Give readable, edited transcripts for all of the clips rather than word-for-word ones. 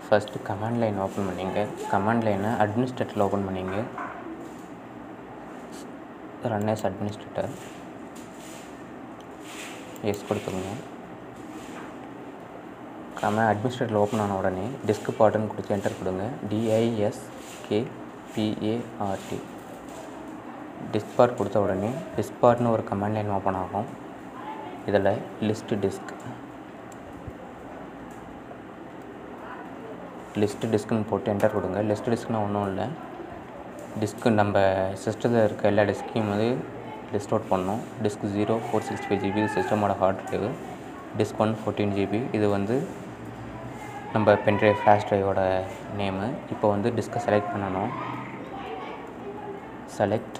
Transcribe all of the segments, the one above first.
First command line open பண்ணிங்க. Command லைனை அட்மினிஸ்ட்ரேட்டரில் ஓப்பன் பண்ணிங்க. ரன் as அட்மினிஸ்ட்ரேட்டர் எஸ் கொடுத்துருங்க. அட்மினிஸ்ட்ரேட்டரில் ஓப்பன் ஆன உடனே டிஸ்க் பார்ட்டுன்னு கொடுத்து என்டர் கொடுங்க. DISKPART டிஸ்க் பார்ட் கொடுத்த உடனே டிஸ்க் பார்ட்னு ஒரு கமாண்ட் லைன் ஓப்பன் ஆகும். இதில் லிஸ்ட் டிஸ்க்குன்னு போட்டு என்டர் கொடுங்க. லிஸ்ட் டிஸ்க்னால் ஒன்றும் இல்லை, டிஸ்க்கு நம்ம சிஸ்டத்தில் இருக்க எல்லா டிஸ்க்கையும் வந்து லிஸ்ட் அவுட் பண்ணணும். டிஸ்க் 0 465 GB இது சிஸ்டமோட ஹார்ட் ட்ரைவு. டிஸ்க் 1 14 GB இது வந்து நம்ம பென்ட்ரைவ் ஃப்ளாஷ் ட்ரைவோட நேமு. இப்போ வந்து டிஸ்க்கை செலக்ட் பண்ணணும். செலக்ட்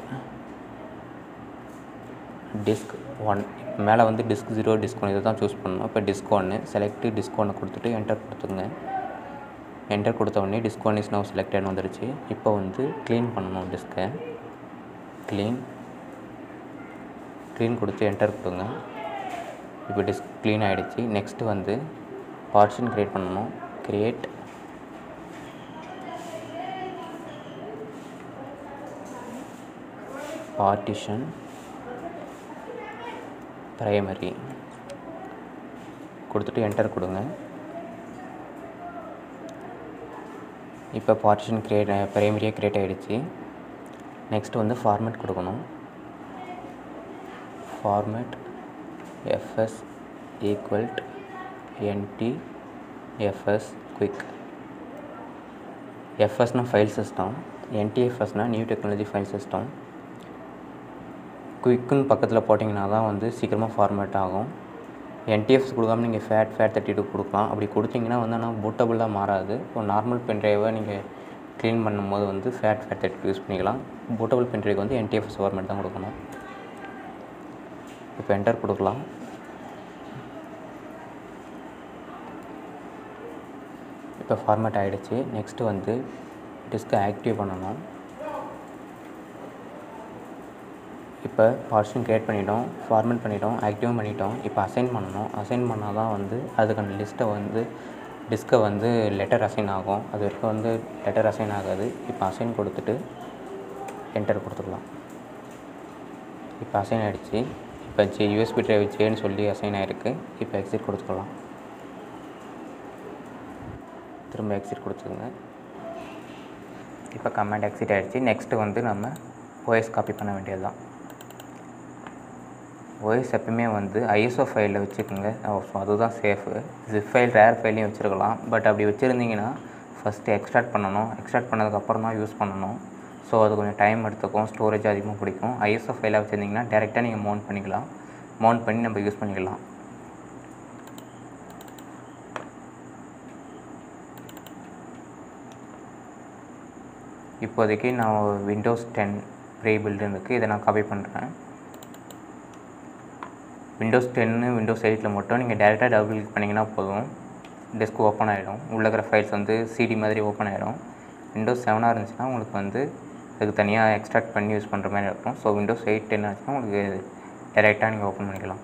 டிஸ்க் 1 மேலே வந்து டிஸ்க் 0 டிஸ்க் 1 இதை தான் சூஸ் பண்ணணும். இப்போ டிஸ்க் 1 செலக்ட் டிஸ்க் 1 கொடுத்துட்டு என்டர் கொடுத்துங்க. என்டர் கொடுத்த உடனே டிஸ்க் 1 இஸ் நவ் செலக்டட்னு வந்துடுச்சு. இப்போ வந்து க்ளீன் பண்ணணும். டிஸ்க்கை க்ளீன் கொடுத்து என்டர் கொடுங்க. இப்போ டிஸ்க் க்ளீன் ஆகிடுச்சு. நெக்ஸ்ட்டு வந்து பார்ட்டிஷன் க்ரியேட் பண்ணணும். க்ரியேட் பார்ட்டிஷன் பிரைமரி கொடுத்துட்டு என்டர் கொடுங்க. இப்போ பார்ட்டிஷன் பிரைமரியாக க்ரியேட் ஆகிடுச்சு. நெக்ஸ்ட்டு வந்து ஃபார்மேட் கொடுக்கணும். Format FS = NT FS quick. FSனால் ஃபைல் சிஸ்டம், NTFSனால் நியூ டெக்னாலஜி ஃபைல் சிஸ்டம். குயிக்குன்னு பக்கத்தில் போட்டிங்கன்னா தான் வந்து சீக்கிரமாக ஃபார்மேட் ஆகும். NTFS கொடுக்காமல் நீங்கள் FAT32 கொடுக்கலாம். அப்படி கொடுத்தீங்கன்னா வந்து ஆனால் பூட்டபுளாக மாறாது. இப்போ நார்மல் பென்ட்ரைவை நீங்கள் க்ளீன் பண்ணும்போது வந்து FAT32 யூஸ் பண்ணிக்கலாம். பூட்டபுள் பென்ட்ரைவுக்கு வந்து NTFS ஃபார்மேட் தான் கொடுக்கணும். இப்போ என்டர் கொடுக்கலாம். இப்போ ஃபார்மேட் ஆகிடுச்சு. நெக்ஸ்ட்டு வந்து டிஸ்க்கை ஆக்டிவ் பண்ணணும். இப்போ பார்ட்டிஷன் க்ரியேட் பண்ணிட்டோம், ஃபார்மேட் பண்ணிட்டோம், ஆக்டிவும் பண்ணிட்டோம். இப்போ அசைன் பண்ணணும். அசைன் பண்ணால் தான் வந்து அதுக்கான லிஸ்ட்டை வந்து டிஸ்க்கை வந்து லெட்டர் அசைன் ஆகும். அது வரைக்கும் வந்து லெட்டர் அசைன் ஆகாது. இப்போ அசைன் கொடுத்துட்டு என்டர் கொடுத்துக்கலாம். இப்போ அசைன் ஆகிடுச்சு. இப்போ USB ட்ரைவ் ஜேன்னு சொல்லி அசைன் ஆகிருக்கு. இப்போ எக்ஸிட் கொடுத்துக்கலாம். திரும்ப எக்ஸிட் கொடுத்துருங்க. இப்போ கமாண்ட் எக்ஸிட் ஆகிடுச்சு. நெக்ஸ்ட்டு வந்து நம்ம OS காப்பி பண்ண வேண்டியது தான். OS எப்பவுமே வந்து ISO ஃபைலில் வச்சுக்கோங்க. ஸோ அதுதான் சேஃபு. ஜிப் ஃபைல் ரேர் ஃபைலையும் வச்சுருக்கலாம். பட் அப்படி வச்சுருந்தீங்கன்னா ஃபஸ்ட்டு எக்ஸ்ட்ராக்ட் பண்ணணும். எக்ஸ்ட்ராக்ட் பண்ணதுக்கப்புறம் தான் யூஸ் பண்ணணும். ஸோ அது கொஞ்சம் டைம் எடுத்துக்கும், ஸ்டோரேஜ் அதிகமாக பிடிக்கும். ISO ஃபைலாக வச்சுருந்தீங்கன்னா டேரெக்டாக நீங்கள் மவுண்ட் பண்ணிக்கலாம். மவுண்ட் பண்ணி நம்ம யூஸ் பண்ணிக்கலாம். இப்போதைக்கு நான் Windows 10 ப்ரீ பில்டு இருக்குது. இதை நான் காப்பி பண்ணுறேன். Windows 10 Windows 8 மட்டும் நீங்கள் டேரெக்டாக டபுள் கிளிக் பண்ணிங்கன்னா போதும், டெஸ்க் ஓப்பன் ஆகிடும். உள்ளே இருக்கிற ஃபைல்ஸ் வந்து CD மாதிரி ஓப்பன் ஆகிடும். Windows 7 இருந்துச்சுன்னா உங்களுக்கு வந்து அதுக்கு தனியாக எக்ஸ்ட்ராக்ட் பண்ணி யூஸ் பண்ணுற மாதிரி இருக்கும். ஸோ Windows 8 10 ஆச்சுன்னா உங்களுக்கு டேரெக்டாக நீங்கள் ஓப்பன் பண்ணிக்கலாம்.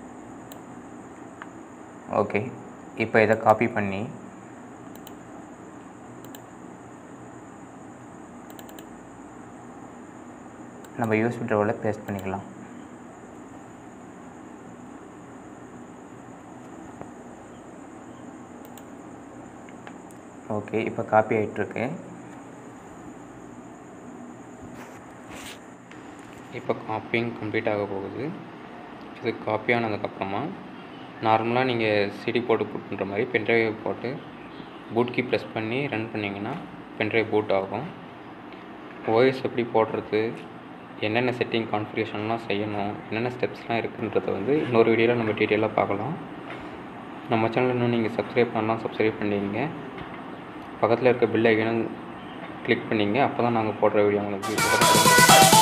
ஓகே, இப்போ இதை காப்பி பண்ணி நம்ம USB ட்ரைவில் பேஸ்ட் பண்ணிக்கலாம். ஓகே, இப்போ காப்பி ஆகிட்டுருக்கு. இப்போ காப்பிங் கம்ப்ளீட் ஆக போகுது. இது காப்பி ஆனதுக்கப்புறமா நார்மலாக நீங்கள் CD போட்டு பூட் பண்ணுற மாதிரி பென்ட்ரைவை போட்டு பூட் கீ ப்ரெஸ் பண்ணி ரன் பண்ணிங்கன்னா பென்ட்ரைவ் பூட் ஆகும். OS எப்படி போடுறது, என்னென்ன செட்டிங் கான்ஃபிகரேஷன்லாம் செய்யணும், என்னென்ன ஸ்டெப்ஸ்லாம் இருக்குன்றதை வந்து இன்னொரு வீடியோவில் நம்ம டீட்டெயிலாக பார்க்கலாம். நம்ம சேனல் இன்னும் நீங்கள் சப்ஸ்கிரைப் பண்ணலாம், சப்ஸ்கிரைப் பண்ணிங்க. பக்கத்தில் இருக்க பெல் ஐக்கானை கிளிக் பண்ணிங்க. அப்போ தான் நாங்கள் போடுற வீடியோ உங்களுக்கு